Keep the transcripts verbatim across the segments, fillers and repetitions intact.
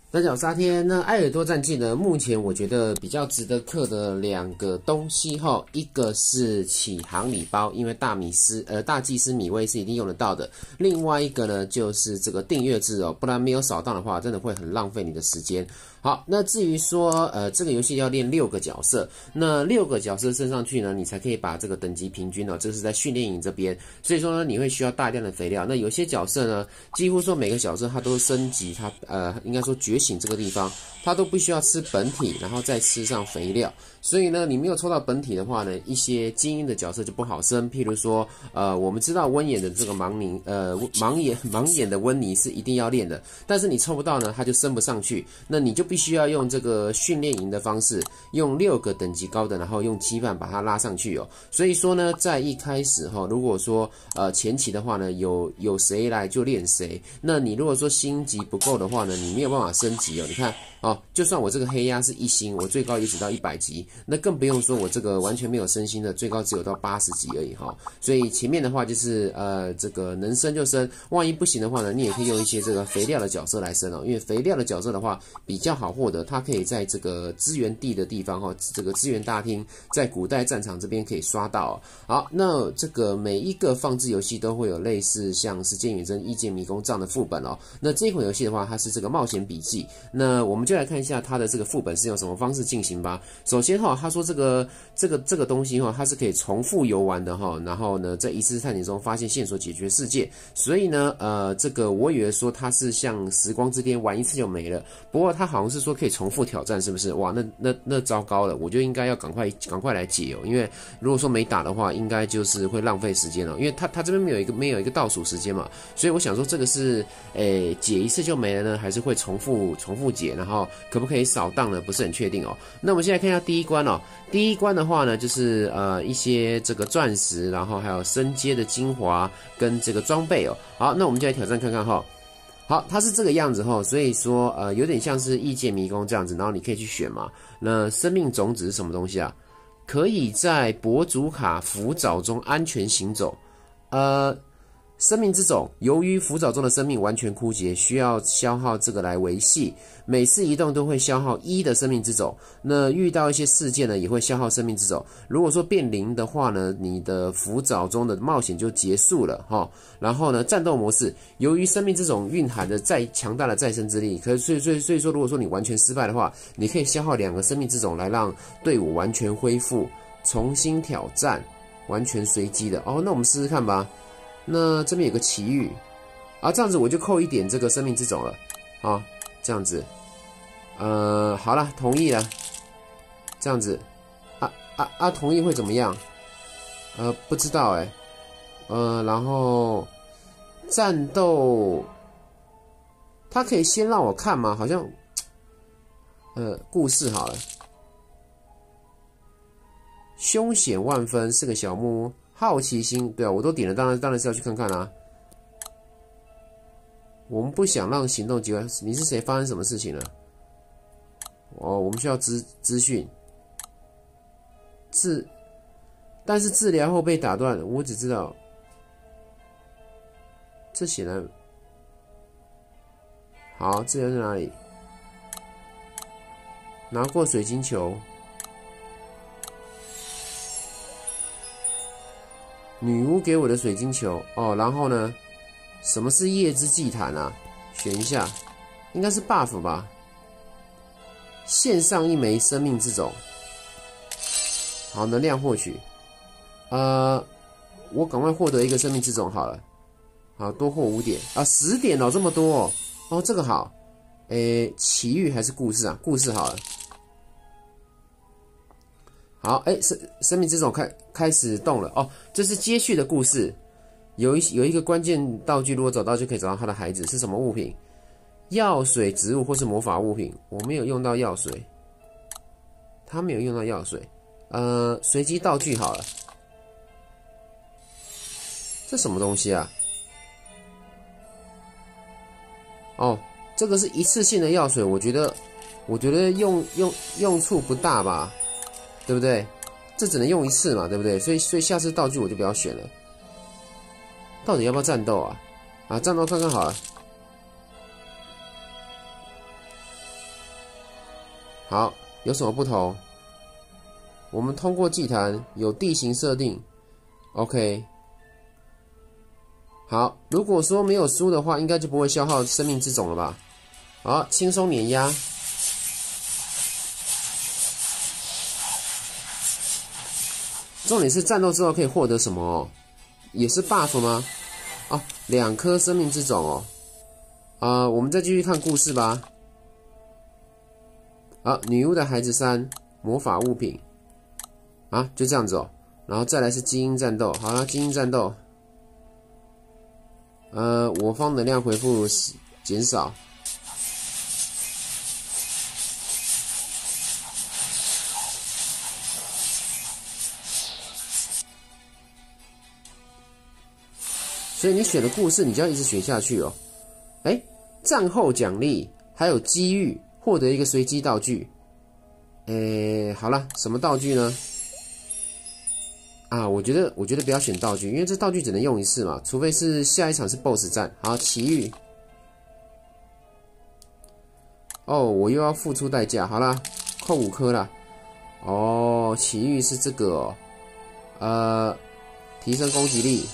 大家好，沙天。那艾尔多战记呢？目前我觉得比较值得氪的两个东西哈，一个是启航礼包，因为大米斯呃大祭司米威是一定用得到的。另外一个呢，就是这个订阅制哦，不然没有扫荡的话，真的会很浪费你的时间。好，那至于说呃这个游戏要练六个角色，那六个角色升上去呢，你才可以把这个等级平均哦，这是在训练营这边。所以说呢，你会需要大量的肥料。那有些角色呢，几乎说每个角色它都升级，它呃应该说觉醒这个地方，它都必须要吃本体，然后再吃上肥料。所以呢，你没有抽到本体的话呢，一些精英的角色就不好升。譬如说，呃，我们知道温眼的这个盲尼，呃，盲眼盲眼的温尼是一定要练的，但是你抽不到呢，它就升不上去。那你就必须要用这个训练营的方式，用六个等级高的，然后用羁绊把它拉上去哦。所以说呢，在一开始哈、哦，如果说呃前期的话呢，有有谁来就练谁。那你如果说星级不够的话呢，你没有办法升级哦。你看。哦，就算我这个黑鸭是一星，我最高也只到一百级，那更不用说我这个完全没有升星的，最高只有到八十级而已哈、哦。所以前面的话就是呃，这个能升就升，万一不行的话呢，你也可以用一些这个肥料的角色来升哦，因为肥料的角色的话比较好获得，它可以在这个资源地的地方哈、哦，这个资源大厅在古代战场这边可以刷到、哦。好，那这个每一个放置游戏都会有类似像是《剑远征》《异界迷宫》这样的副本哦。那这一款游戏的话，它是这个冒险笔记，那我们就来看一下它的这个副本是用什么方式进行吧。首先哈，他说这个这个这个东西哈，它是可以重复游玩的哈。然后呢，在一次探险中发现线索，解决世界。所以呢，呃，这个我以为说它是像时光之巅玩一次就没了。不过它好像是说可以重复挑战，是不是？哇，那那那糟糕了，我就应该要赶快赶快来解哦。因为如果说没打的话，应该就是会浪费时间了。因为它它这边没有一个没有一个倒数时间嘛，所以我想说这个是诶解一次就没了呢，还是会重复重复解，然后可不可以扫荡呢？不是很确定哦。那我们现在看一下第一关哦。第一关的话呢，就是呃一些这个钻石，然后还有升阶的精华跟这个装备哦。好，那我们就来挑战看看哈、哦。好，它是这个样子哈、哦，所以说呃有点像是异界迷宫这样子，然后你可以去选嘛。那生命种子是什么东西啊？可以在博主卡浮藻中安全行走，呃。生命之种，由于浮藻中的生命完全枯竭，需要消耗这个来维系。每次移动都会消耗一的生命之种。那遇到一些事件呢，也会消耗生命之种。如果说变零的话呢，你的浮藻中的冒险就结束了哈。然后呢，战斗模式，由于生命之种蕴含着再强大的再生之力，可是所以所以所以说，如果说你完全失败的话，你可以消耗两个生命之种来让队伍完全恢复，重新挑战，完全随机的哦。那我们试试看吧。那这边有个奇遇啊，这样子我就扣一点这个生命之种了，好，这样子，呃，好了，同意了，这样子，啊啊啊，同意会怎么样？呃，不知道哎、欸，呃，然后战斗，他可以先让我看吗？好像，呃，故事好了，凶险万分，是个小木屋。好奇心，对啊，我都点了，当然当然是要去看看啦。我们不想让行动机会，你是谁？发生什么事情了？哦，我们需要资资讯。治，但是治疗后被打断，我只知道，这显然，好，治疗在哪里？拿过水晶球。女巫给我的水晶球哦，然后呢？什么是夜之祭坛啊？选一下，应该是 buff 吧。献上一枚生命之种，好，能量获取。呃，我赶快获得一个生命之种好了。好，多获五点啊，十点哦，这么多哦。哦，这个好。诶，奇遇还是故事啊？故事好了。好，哎，生生命之种开开始动了哦，这是接续的故事。有一有一个关键道具，如果找到就可以找到他的孩子是什么物品？药水、植物或是魔法物品。我没有用到药水，他没有用到药水。呃，随机道具好了。这什么东西啊？哦，这个是一次性的药水，我觉得，我觉得用用用处不大吧。对不对？这只能用一次嘛，对不对？所以，所以下次道具我就不要选了。到底要不要战斗啊？啊，战斗看看好了。 好，有什么不同？我们通过祭坛有地形设定 ，OK。好，如果说没有输的话，应该就不会消耗生命之种了吧？好，轻松碾压。重点是战斗之后可以获得什么哦？也是 buff 吗？啊，两颗生命之种哦。啊、呃，我们再继续看故事吧。啊，女巫的孩子三，魔法物品。啊，就这样子哦。然后再来是精英战斗。好了，精英战斗。呃，我方能量回复减少。所以你选的故事，你就要一直选下去哦。哎，战后奖励还有机遇，获得一个随机道具。哎，好了，什么道具呢？啊，我觉得，我觉得不要选道具，因为这道具只能用一次嘛，除非是下一场是 B O S S 战。好，奇遇。哦，我又要付出代价。好啦，扣五颗啦。哦，奇遇是这个哦，呃，提升攻击力。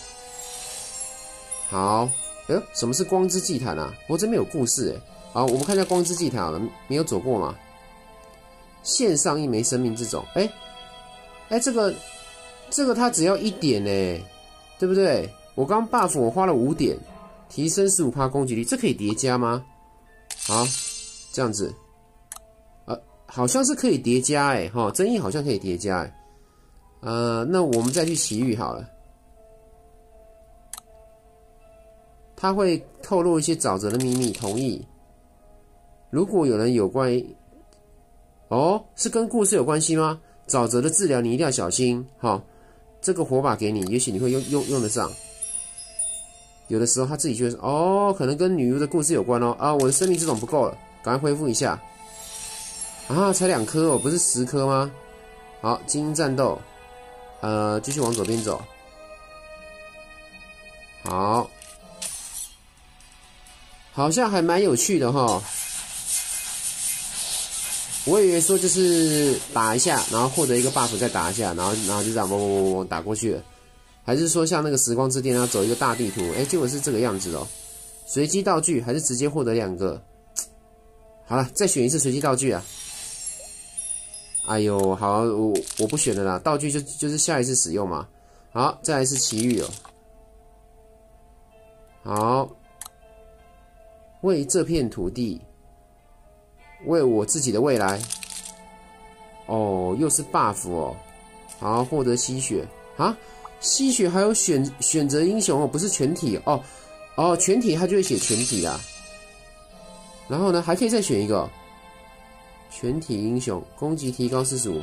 好，哎呦，什么是光之祭坛啊？不过这边有故事哎。好，我们看一下光之祭坛好了，没有走过嘛？献上一枚生命之种，哎，哎，这个，这个它只要一点呢，对不对？我刚 buff 我花了五点，提升 百分之十五 攻击力，这可以叠加吗？好，这样子，呃，好像是可以叠加哎，哈，争议好像可以叠加哎，呃，那我们再去奇遇好了。他会透露一些沼泽的秘密，同意。如果有人有关于，哦，是跟故事有关系吗？沼泽的治疗你一定要小心，哈、哦。这个火把给你，也许你会用用用得上。有的时候他自己就会说，哦，可能跟女巫的故事有关哦。啊，我的生命之种不够了，赶快恢复一下。啊，才两颗哦，不是十颗吗？好，精英战斗，呃，继续往左边走。好。好像还蛮有趣的哈，我以为说就是打一下，然后获得一个 buff 再打一下，然后然后就这样嗡嗡嗡嗡打过去了，还是说像那个时光之巅要走一个大地图？哎，结果是这个样子哦。随机道具还是直接获得两个？好了，再选一次随机道具啊！哎呦，好，我我不选了啦，道具就就是下一次使用嘛。好，再来是奇遇哦。好。为这片土地，为我自己的未来。哦，又是 buff 哦。好，获得吸血啊，吸血还有选选择英雄哦，不是全体哦。哦，全体他就会写全体啦。然后呢，还可以再选一个全体英雄，攻击提高 百分之四十五。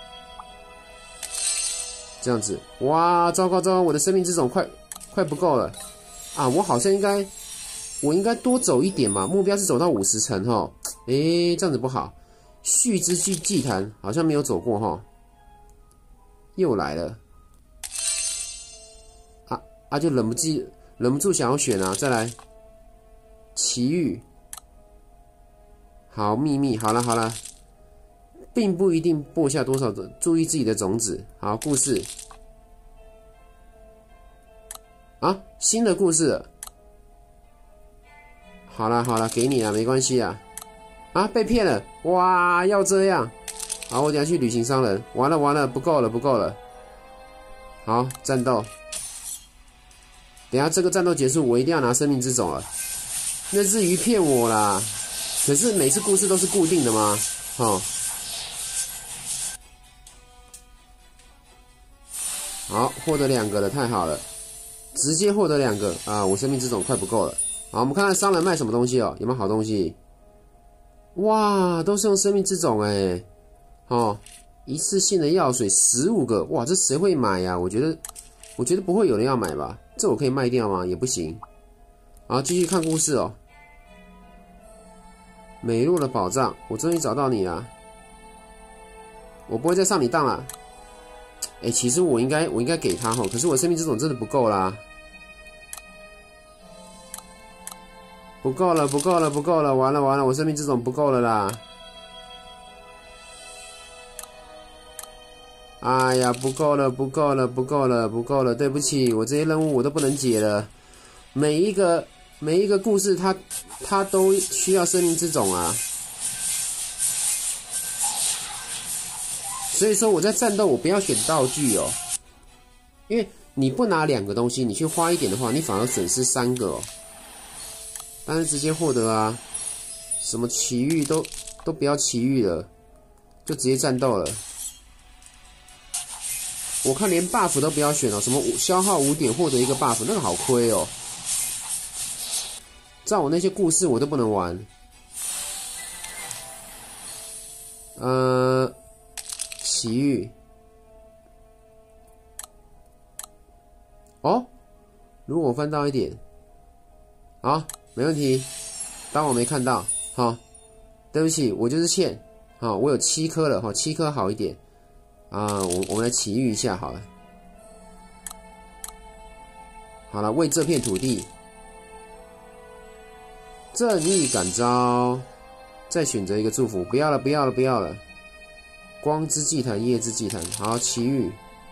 这样子，哇，糟糕糟糕，我的生命之种快快不够了啊！我好像应该。我应该多走一点嘛，目标是走到五十层哈。诶，这样子不好。续之祭祭坛好像没有走过哈，又来了。啊啊，就忍不住忍不住想要选啊，再来。奇遇，好秘密，好了好了，并不一定播下多少的，注意自己的种子。好，故事。啊，新的故事了。好啦好啦，给你啦，没关系啊。啊，被骗了！哇，要这样？好，我等下去旅行商人。完了完了，不够了不够了。好，战斗。等下这个战斗结束，我一定要拿生命之种了。那日鱼骗我啦！可是每次故事都是固定的吗？哦。好，获得两个了，太好了，直接获得两个啊！我生命之种快不够了。好，我们看看商人卖什么东西哦，有没有好东西？哇，都是用生命之种哎，哦，一次性的药水十五个，哇，这谁会买呀、啊？我觉得，我觉得不会有人要买吧？这我可以卖掉吗？也不行。好，继续看故事哦。美洛的宝藏，我终于找到你了，我不会再上你当了。哎，其实我应该，我应该给他哈，可是我生命之种真的不够啦。不够了，不够了，不够了！完了完了，我生命之种不够了啦！ 哎呀，不够了，不够了，不够了，不够了！对不起，我这些任务我都不能解了。每一个每一个故事它，它它都需要生命之种啊。所以说我在战斗，我不要选道具哦，因为你不拿两个东西，你去花一点的话，你反而损失三个哦。但是直接获得啊，什么奇遇都都不要奇遇了，就直接战斗了。我看连 buff 都不要选了，什么消耗五点获得一个 buff， 那个好亏哦。照我那些故事我都不能玩。呃，奇遇。哦，如果我翻到一点，好，没问题，当我没看到。好，对不起，我就是欠。好，我有七颗了，哈，七颗好一点。啊，我我们来奇遇一下好了。好了，为这片土地正义感召，再选择一个祝福，不要了，不要了，不要了。光之祭坛，夜之祭坛，好，奇遇。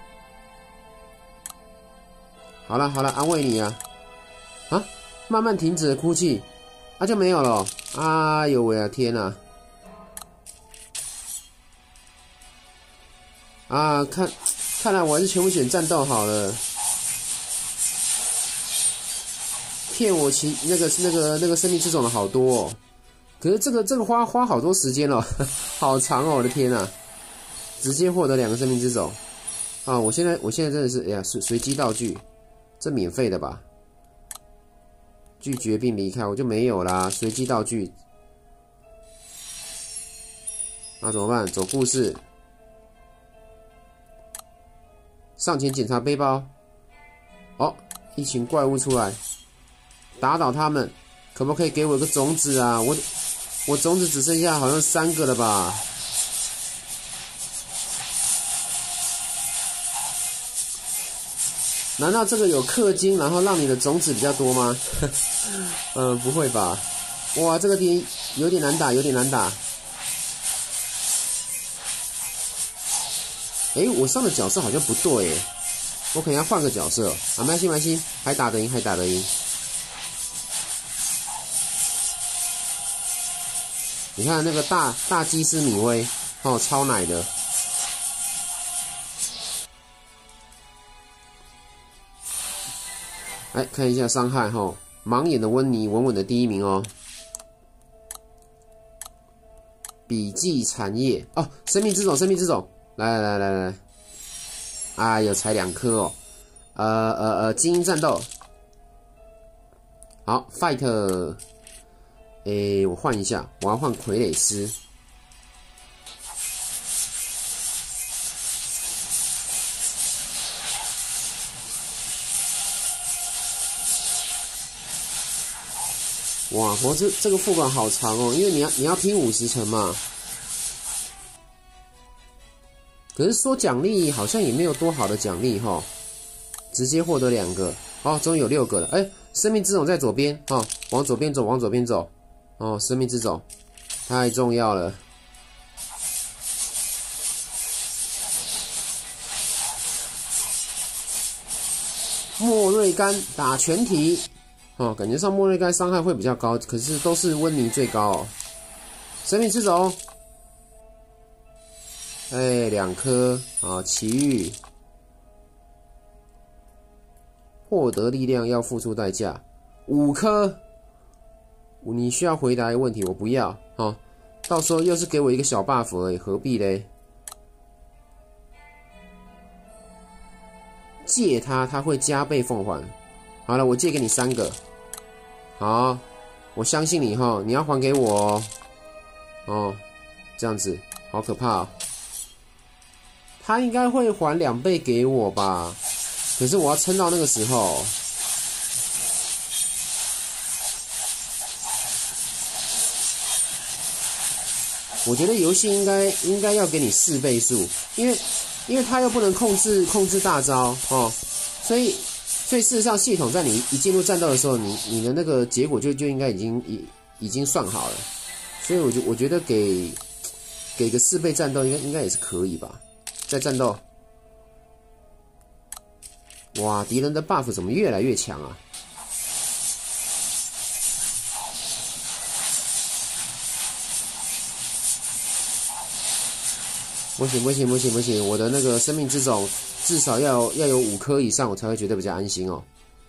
好了好了，安慰你啊。啊，慢慢停止了哭泣，啊就没有了。哎呦喂啊，天哪！啊，看，看来我还是全部选战斗好了。骗我其那个那个那个生命之种的好多哦，可是这个这个花花好多时间哦，好长哦，我的天啊！直接获得两个生命之种啊！我现在我现在真的是哎呀，随随机道具，这免费的吧？拒绝并离开，我就没有啦。随机道具，那怎么办？走故事。上前检查背包，哦，一群怪物出来，打倒他们，可不可以给我一个种子啊？我我种子只剩下好像三个了吧？难道这个有氪金，然后让你的种子比较多吗？呃，不会吧？哇，这个敌有点难打，有点难打。诶，我上的角色好像不对诶，我可能要换个角色。啊，没关系没关系，还打得赢，还打得赢。你看那个大大祭司米威，哦，超奶的。来看一下伤害哈，盲眼的温妮稳稳的第一名哦。笔记产业哦，生命之种，生命之种。来来来来来，哎呦，才两颗哦，呃呃呃，精英战斗，好 ，fight， 诶，我换一下，我要换傀儡师，哇，不过这这个副本好长哦，因为你要你要拼五十层嘛。可是说奖励好像也没有多好的奖励哈，直接获得两个哦，终于有六个了。哎，生命之种在左边哦，往左边走，往左边走哦，生命之种太重要了。莫瑞甘打全体哦，感觉上莫瑞甘伤害会比较高，可是都是温妮最高哦。生命之种。哎，两颗啊！奇遇获得力量要付出代价，五颗。你需要回答一个问题，我不要啊！到时候又是给我一个小 buff 而已，何必嘞？借它，它会加倍奉还。好了，我借给你三个。好，我相信你哈，你要还给我哦。哦，这样子，好可怕哦。他应该会还两倍给我吧，可是我要撑到那个时候。我觉得游戏应该应该要给你四倍数，因为因为他又不能控制控制大招哦，所以所以事实上系统在你一进入战斗的时候，你你的那个结果就就应该已经已已经算好了，所以我觉我觉得给给个四倍战斗应该应该也是可以吧。在战斗哇，敌人的 buff 怎么越来越强啊？不行不行不行不行，我的那个生命之种至少要有要有五颗以上，我才会觉得比较安心哦。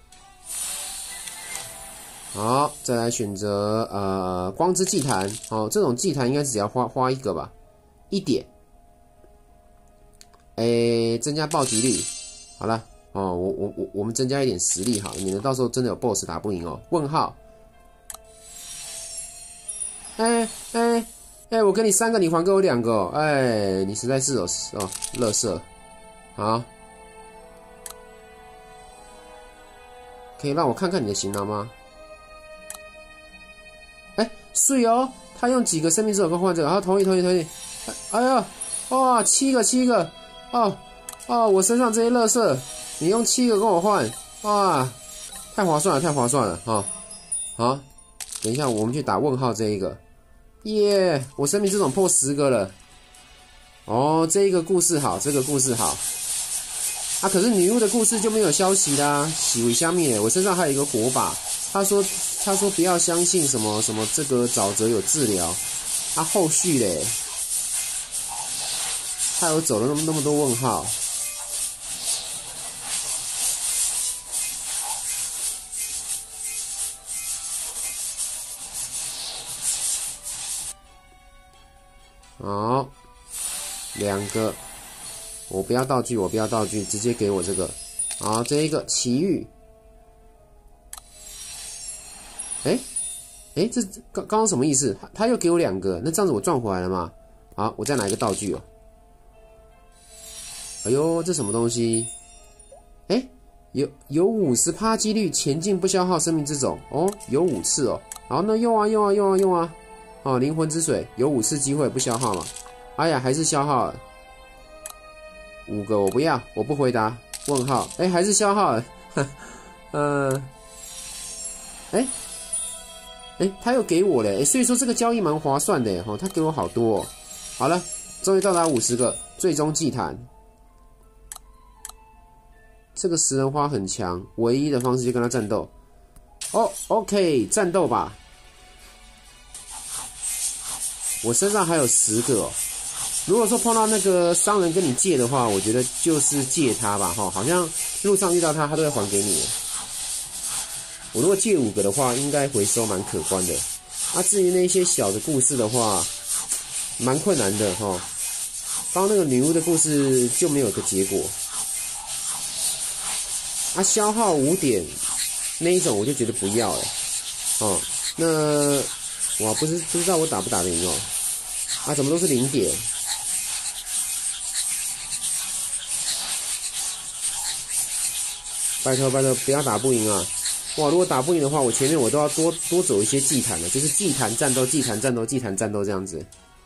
好，再来选择呃光之祭坛，哦，这种祭坛应该只要花花一个吧，一点，诶，增加暴击率，好了，哦，我我我我们增加一点实力好了，免得到时候真的有 boss 打不赢哦。问号，哎哎。哎、欸，我给你三个，你还给我两个、哦。哎、欸，你实在是哦哦，垃圾。好，可以让我看看你的行囊吗？哎、欸，是哦，他用几个生命之手跟换这个，好，同意同意同意。哎呀，哇，七个七个，哦哦，我身上这些垃圾，你用七个跟我换，哇，太划算了，太划算了哈、哦。好，等一下我们去打问号这一个。耶！ Yeah, 我生命之种破十个了。哦，这一个故事好，这个故事好。啊，可是女巫的故事就没有消息啦。喜为香蜜，我身上还有一个火把。他说，他说不要相信什么什么这个沼泽有治疗。啊，后续嘞，他有走了那么那么多问号。好，两个，我不要道具，我不要道具，直接给我这个。好，这一个奇遇，哎，哎，这刚刚刚什么意思？他他又给我两个，那这样子我赚回来了吗？好，我再拿一个道具哦。哎呦，这什么东西？哎，有有五十趴几率前进不消耗生命之种哦，有五次哦。好，那用啊用啊用啊用啊。哦，灵魂之水有五次机会不消耗嘛？哎呀，还是消耗了五个，我不要，我不回答。问号，哎，还是消耗了。呃，哎，哎，他又给我了，哎，所以说这个交易蛮划算的，哦，他给我好多哦。好了，终于到达五十个，最终祭坛。这个食人花很强，唯一的方式就跟他战斗。哦 ，OK， 战斗吧。我身上还有十个哦。如果说碰到那个商人跟你借的话，我觉得就是借他吧，哈，好像路上遇到他，他都会还给你。我如果借五个的话，应该回收蛮可观的。啊，至于那些小的故事的话，蛮困难的哈。刚刚那个女巫的故事就没有个结果。啊，消耗五点那一种我就觉得不要了。哦，那。哇，不是不知道我打不打得赢哦？啊，怎么都是零点？拜托拜托，不要打不赢啊！哇，如果打不赢的话，我前面我都要多多走一些祭坛了，就是祭坛战斗、祭坛战斗、祭坛战斗这样子。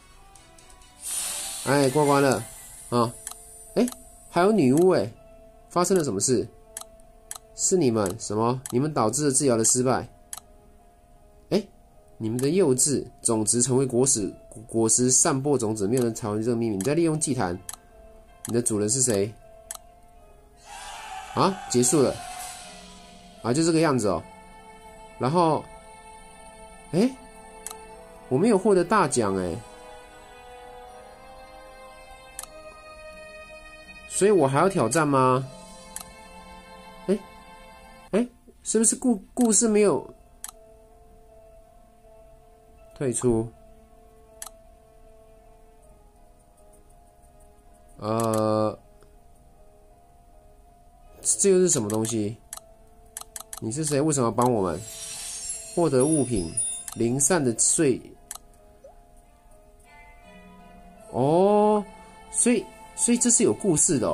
哎，过关了啊！哎，还有女巫哎，发生了什么事？是你们什么？你们导致了治疗的失败？哎。你们的幼稚种子成为果实，果实散播种子，没有人讨论这个秘密。你在利用祭坛，你的主人是谁？啊，结束了，啊，就这个样子哦。然后，哎、欸，我没有获得大奖哎，所以我还要挑战吗？哎、欸，哎、欸，是不是故故事没有？退出，呃，这又是什么东西？你是谁？为什么要帮我们？获得物品，零散的碎。哦，所以所以这是有故事的哦。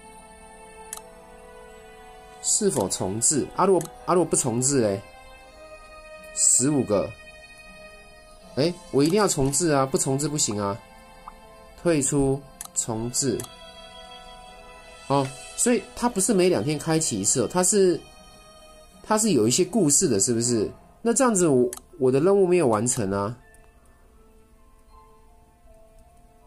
是否重置？阿、啊、若阿若不重置嘞？十五个。哎、欸，我一定要重置啊！不重置不行啊！退出，重置。哦，所以它不是每两天开启一次哦，它是它是有一些故事的，是不是？那这样子我我的任务没有完成啊。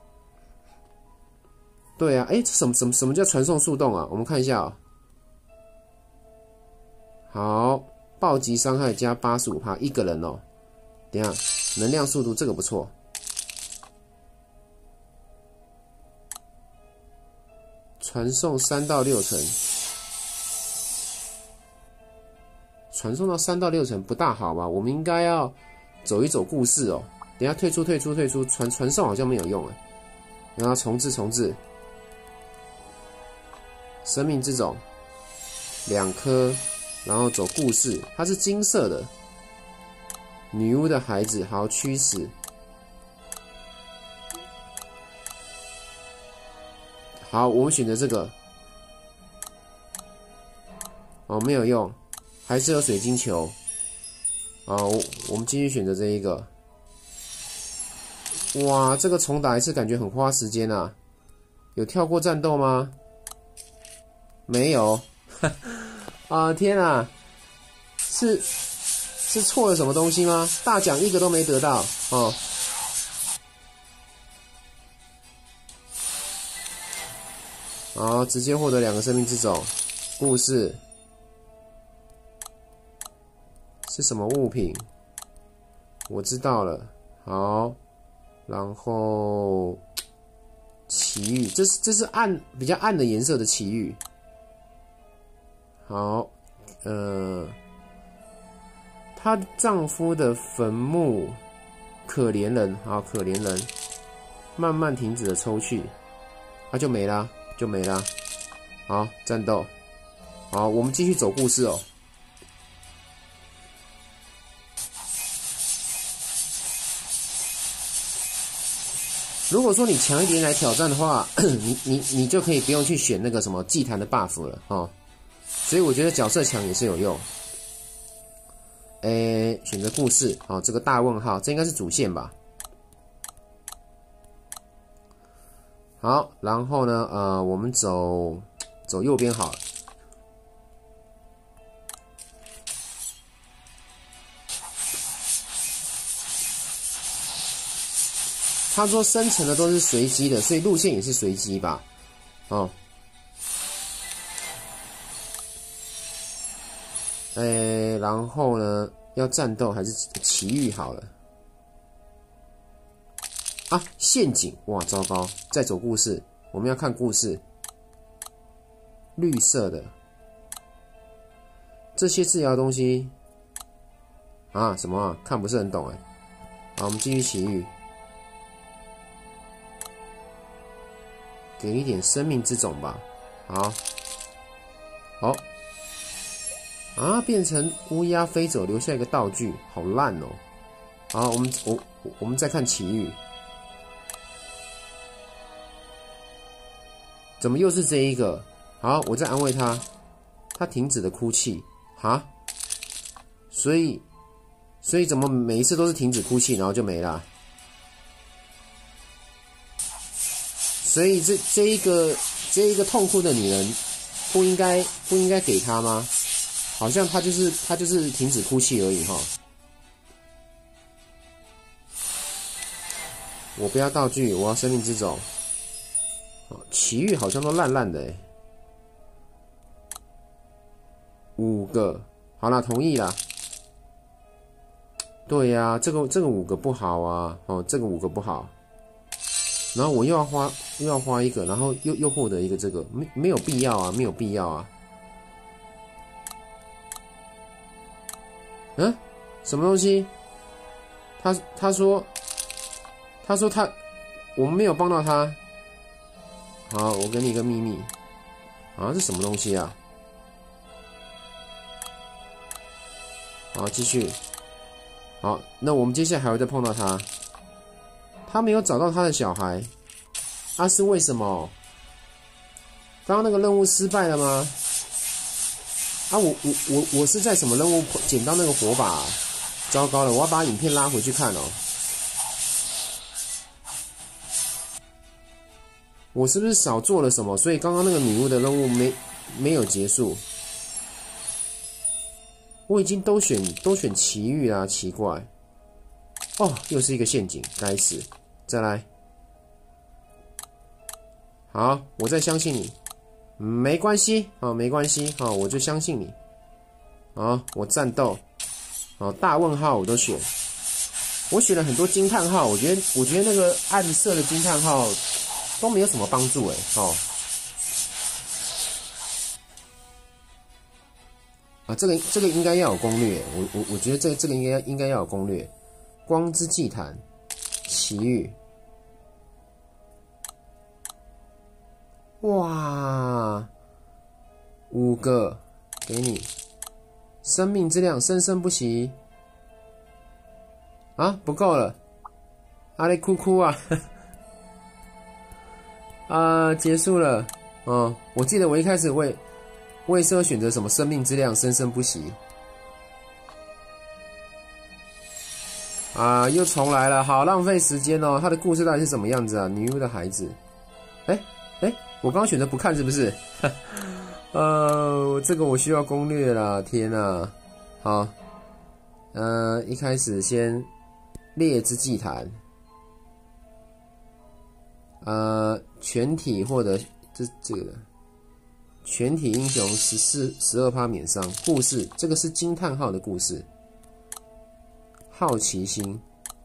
对啊，哎、欸，什么什么什么叫传送速动啊？我们看一下啊、哦。 好，暴击伤害加 百分之八十五， 一个人哦。等一下，能量速度这个不错。传送三到六成，传送到三到六成不大好吧？我们应该要走一走故事哦。等一下退出退出退出，传传送好像没有用哎。然后重置重置，生命之种两颗，然后走故事，它是金色的。女巫的孩子，好驱使。好，我们选择这个。哦，没有用，还是有水晶球。好，我们继续选择这一个。哇，这个重打一次感觉很花时间啊！有跳过战斗吗？没有。啊，天啊！是是错了什么东西吗？大奖一个都没得到哦。好，直接获得两个生命之种。故事是什么物品？我知道了。好，然后奇遇，这是这是暗比较暗的颜色的奇遇。好，呃，她丈夫的坟墓，可怜人，好可怜人，慢慢停止了抽搐，它、啊、就没啦。就没了。好，战斗。好，我们继续走故事哦。如果说你强一点来挑战的话，你你你就可以不用去选那个什么祭坛的 buff 了哦。所以我觉得角色强也是有用。诶，选择故事，好，这个大问号，这应该是主线吧。好，然后呢，呃，我们走走右边好了。他说生成的都是随机的，所以路线也是随机吧？哦，诶，然后呢，要战斗还是奇遇好了？啊，陷阱！哇，糟糕！再走故事，我们要看故事。绿色的，这些治疗的东西啊，什么啊？看不是很懂哎。好，我们继续奇遇，给一点生命之种吧。好，好，啊，变成乌鸦飞走，留下一个道具，好烂哦。好，我们我我们再看奇遇。怎么又是这一个？好，我再安慰他，他停止了哭泣。哈，所以，所以怎么每一次都是停止哭泣，然后就没了？所以这这一个这一个痛哭的女人，不应该不应该给她吗？好像她就是她就是停止哭泣而已哈。我不要道具，我要生命之种。奇遇好像都烂烂的哎，五个，好啦，同意啦。对呀、啊，这个这个五个不好啊，哦，这个五个不好。然后我又要花又要花一个，然后又又获得一个这个，没没有必要啊，没有必要啊。嗯，什么东西？他他说他说他我们没有帮到他。好，我给你一个秘密。啊，这什么东西啊？好，继续。好，那我们接下来还会再碰到他。他没有找到他的小孩，啊，是为什么？刚刚那个任务失败了吗？啊，我我我我是在什么任务捡到那个火把啊？糟糕了，我要把影片拉回去看哦。我是不是少做了什么？所以刚刚那个女巫的任务没没有结束。我已经都选都选奇遇啦，奇怪。哦，又是一个陷阱，该死！再来。好，我再相信你。没关系，好，没关系，好，我就相信你。 啊，我战斗，哦，大问号我都选，我选了很多惊叹号，我觉得我觉得那个暗色的惊叹号都没有什么帮助哎，哦，啊，这个这个应该要有攻略，我我我觉得这个这个应该应该要有攻略，光之祭坛，奇遇，哇，五个给你。生命之量生生不息啊，不够了，阿里哭哭啊，啊，结束了。哦，我记得我一开始为我也是要选择什么生命之量生生不息啊，又重来了，好浪费时间哦。他的故事到底是什么样子啊？女巫的孩子，哎、欸、哎、欸，我刚刚选择不看是不是？呃，这个我需要攻略啦！天哪，好，呃，一开始先烈之祭坛，呃，全体获得这这个全体英雄十四十二趴免伤。故事这个是惊叹号的故事，好奇心，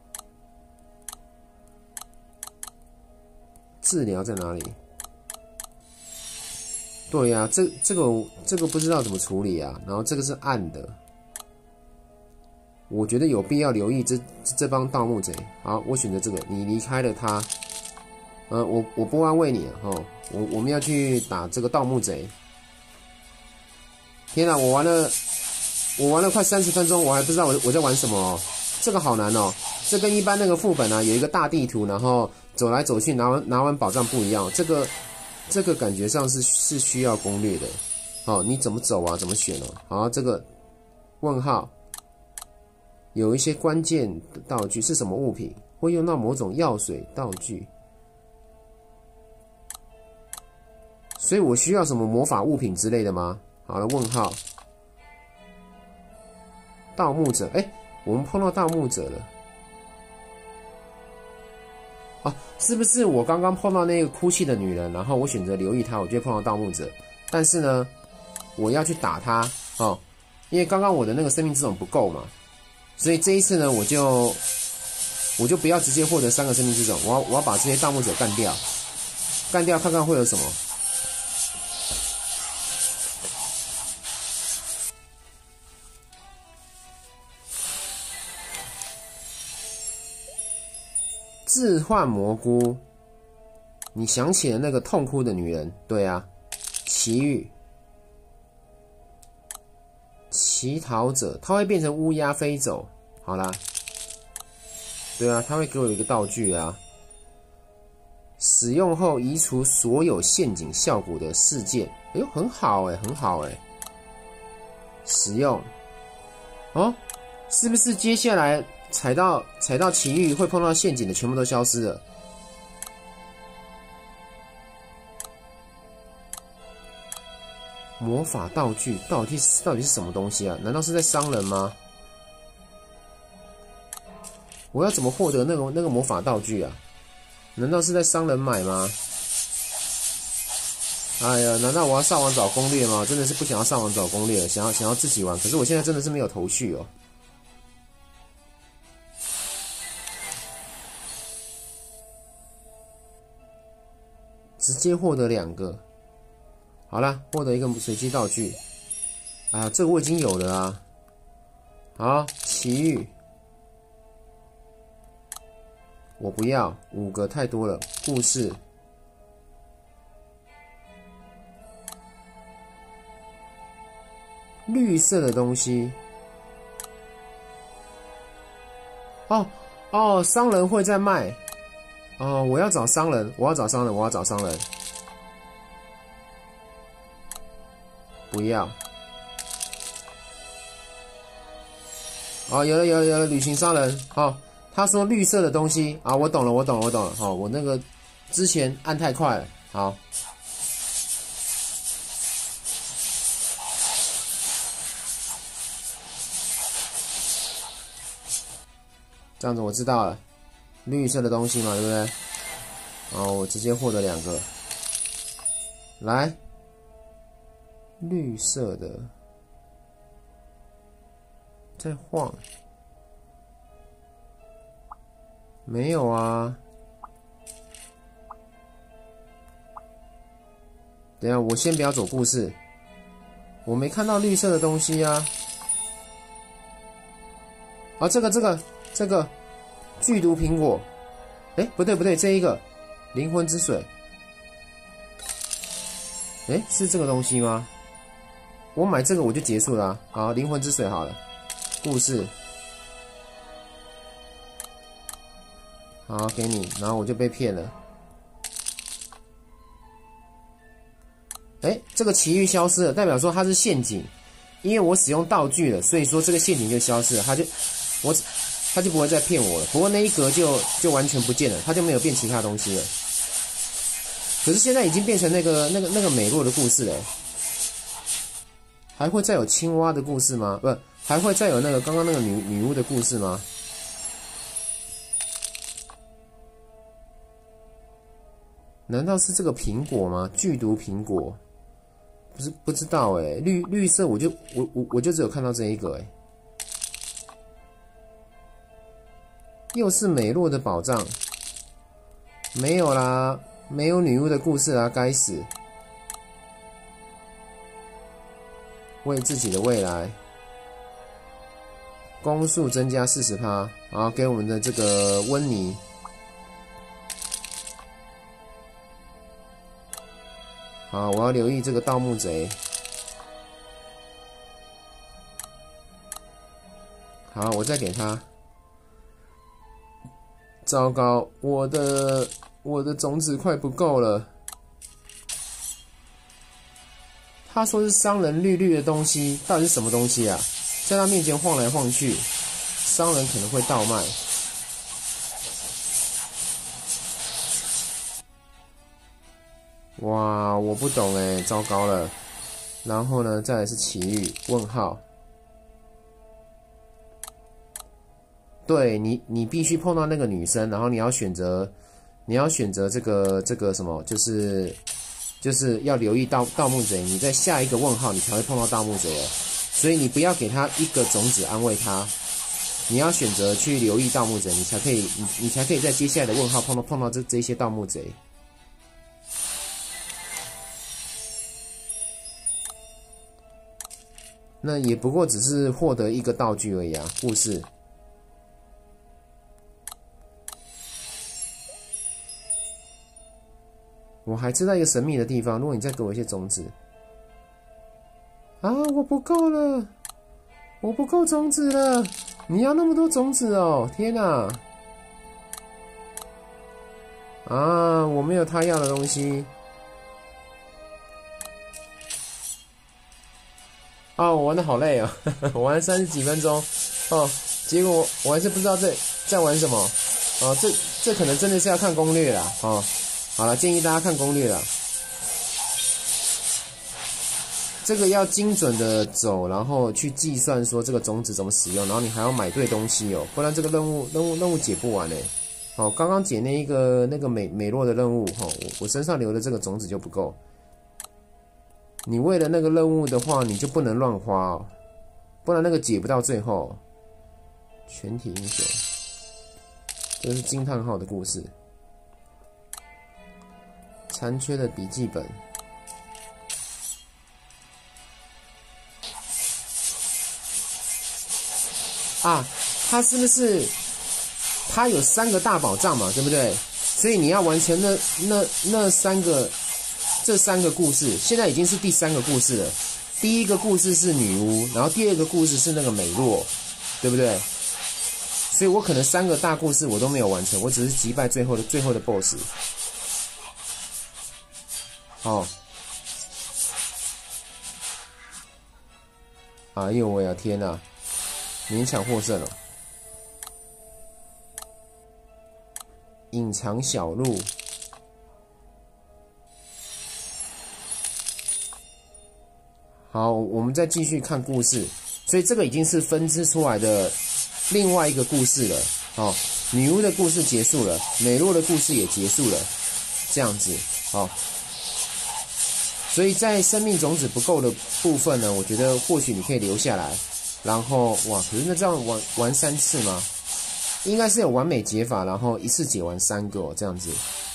治疗在哪里？对呀、啊，这这个这个不知道怎么处理啊。然后这个是暗的，我觉得有必要留意这这帮盗墓贼。好，我选择这个。你离开了他，呃，我我不安慰你哦。我我们要去打这个盗墓贼。天哪，我玩了我玩了快三十分钟，我还不知道我我在玩什么哦。这个好难哦，这跟一般那个副本啊有一个大地图，然后走来走去拿完拿完宝藏不一样。这个。这个感觉上是是需要攻略的，好、哦，你怎么走啊？怎么选哦？好，这个问号有一些关键道具是什么物品？会用到某种药水道具，所以我需要什么魔法物品之类的吗？好了，问号盗墓者，哎，我们碰到盗墓者了。啊，是不是我刚刚碰到那个哭泣的女人，然后我选择留意她，我就会碰到盗墓者。但是呢，我要去打她哦，因为刚刚我的那个生命之种不够嘛，所以这一次呢，我就我就不要直接获得三个生命之种，我要我要把这些盗墓者干掉，干掉看看会有什么。置换蘑菇，你想起了那个痛哭的女人，对啊，奇遇，乞讨者，它会变成乌鸦飞走，好啦，对啊，它会给我一个道具啊，使用后移除所有陷阱效果的事件，哎呦，很好哎、欸，很好哎、欸，使用，哦，是不是接下来？踩到踩到奇遇会碰到陷阱的全部都消失了。魔法道具到底是到底是什么东西啊？难道是在伤人吗？我要怎么获得那个那个魔法道具啊？难道是在商人买吗？哎呀，难道我要上网找攻略吗？真的是不想要上网找攻略，想要想要自己玩。可是我现在真的是没有头绪哦。直接获得两个，好啦，获得一个随机道具。啊，这个我已经有了啊。好，奇遇，我不要，五个太多了。故事，绿色的东西。哦哦，商人会在卖。哦，我要找商人，我要找商人，我要找商人。不要。哦，有了有了有了，旅行商人。哦，他说绿色的东西啊，我懂了，我懂了，我懂了。哦，我那个之前按太快了。好。这样子我知道了。绿色的东西嘛，对不对？哦，我直接获得两个。来，绿色的， 在晃。没有啊。等一下，我先不要走故事，我没看到绿色的东西啊。啊，这个这个这个剧毒苹果，哎，不对不对，这一个灵魂之水，哎，是这个东西吗？我买这个我就结束了啊。好，灵魂之水好了，故事，好给你，然后我就被骗了。哎，这个奇遇消失了，代表说它是陷阱，因为我使用道具了，所以说这个陷阱就消失了，它就我它就不会再骗我了。不过那一格就就完全不见了，它就没有变其他东西了。可是现在已经变成那个那个那个美洛的故事了，还会再有青蛙的故事吗？不，还会再有那个刚刚那个女女巫的故事吗？难道是这个苹果吗？剧毒苹果？不是不知道哎、欸，绿绿色我就我我我就只有看到这一个哎、欸，又是美洛的宝藏，没有啦，没有女巫的故事啊，该死！为自己的未来，攻速增加 百分之四十， 然后给我们的这个温妮。好，我要留意这个盗墓贼。好，我再给他。糟糕，我的我的种子快不够了。他说是商人绿绿的东西，到底是什么东西啊？在他面前晃来晃去，商人可能会倒卖。哇，我不懂哎，糟糕了。然后呢，再来是奇遇？问号。对你，你必须碰到那个女生，然后你要选择，你要选择这个这个什么，就是就是要留意盗盗墓贼。你在下一个问号，你才会碰到盗墓贼哦。所以你不要给他一个种子安慰他，你要选择去留意盗墓贼，你才可以，你你才可以在接下来的问号碰到碰到这这些盗墓贼。那也不过只是获得一个道具而已啊，故事。我还知道一个神秘的地方，如果你再给我一些种子。啊，我不够了，我不够种子了，你要那么多种子哦，天哪！啊，我没有他要的东西。啊，我玩的好累哦，我玩了三十几分钟，哦，结果我我还是不知道在在玩什么，哦，这这可能真的是要看攻略啦，哦，好了，建议大家看攻略啦，这个要精准的走，然后去计算说这个种子怎么使用，然后你还要买对东西哦，不然这个任务任务任务解不完嘞。哦，刚刚解那一个那个美美洛的任务，哈、哦，我我身上留的这个种子就不够。你为了那个任务的话，你就不能乱花哦，不然那个解不到最后。全体英雄，这个是惊叹号的故事。残缺的笔记本。啊，它是不是？它有三个大宝藏嘛，对不对？所以你要完成那那那三个。这三个故事现在已经是第三个故事了。第一个故事是女巫，然后第二个故事是那个美洛，对不对？所以我可能三个大故事我都没有完成，我只是击败最后的最后的 B O S S。哦，哎呦我呀天哪，勉强获胜了。隐藏小路。好，我们再继续看故事，所以这个已经是分支出来的另外一个故事了。哦，女巫的故事结束了，美洛的故事也结束了，这样子。哦，所以在生命种子不够的部分呢，我觉得或许你可以留下来， 然后哇，可是那这样玩玩三次吗？应该是有完美解法，然后一次解完三个哦，这样子。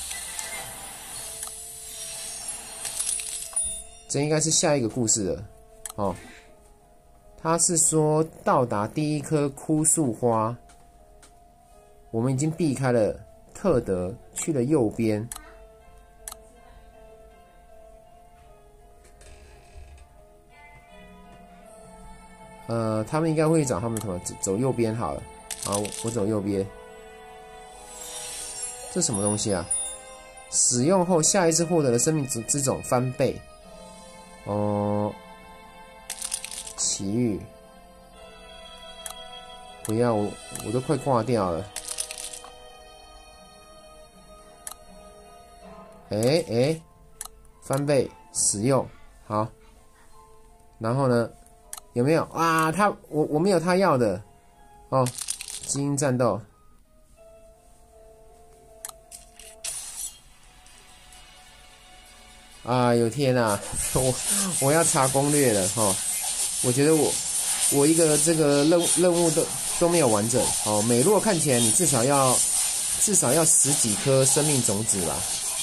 这应该是下一个故事了哦。他是说到达第一棵枯树花，我们已经避开了特德，去了右边。呃，他们应该会找他们什么？走走右边好了。好，我走右边。这什么东西啊？使用后下一次获得的生命之之种翻倍。哦、呃，奇遇。不要，我我都快挂掉了。哎、欸、哎、欸，翻倍使用好。然后呢？有没有啊？他我我没有他要的哦。基因战斗，哎呦天哪！我我要查攻略了哈、哦。我觉得我我一个这个任任务都都没有完整哦。美洛看起来你至少要至少要十几颗生命种子吧。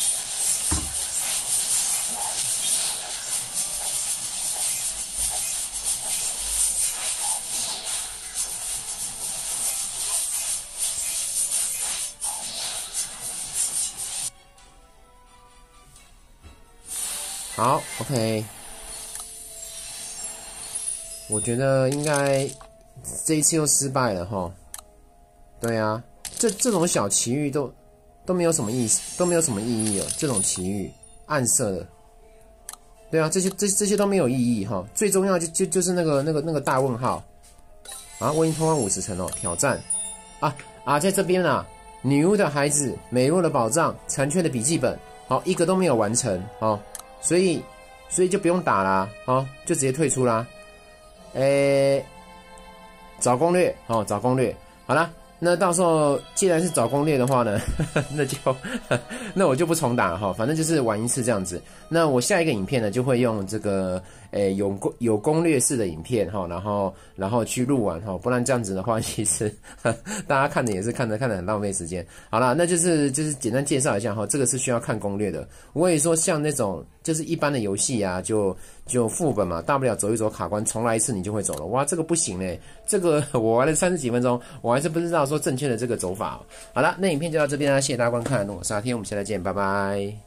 好 ，OK， 我觉得应该这一次又失败了哈。对啊，这这种小奇遇都都没有什么意思，都没有什么意义了。这种奇遇暗色的，对啊，这些这这些都没有意义哈。最重要就就就是那个那个那个大问号啊！我已经通关五十层了，挑战啊啊，在这边啊，女巫的孩子、美洛的宝藏、残缺的笔记本，好，一个都没有完成哦。所以，所以就不用打啦，哦，就直接退出啦。诶，找攻略，哦，找攻略，好啦，那到时候既然是找攻略的话呢，那就那我就不重打了哈，反正就是玩一次这样子。那我下一个影片呢，就会用这个诶有攻有攻略式的影片哈，然后然后去录完哈，不然这样子的话，其实大家看的也是看着看着很浪费时间。好啦，那就是就是简单介绍一下哈，这个是需要看攻略的。我也说像那种就是一般的游戏啊，就就副本嘛，大不了走一走卡关，重来一次你就会走了。哇，这个不行嘞，这个我玩了三十几分钟，我还是不知道说正确的这个走法。好了，那影片就到这边啦，谢谢大家观看，我是阿天，我们下次再见，拜拜。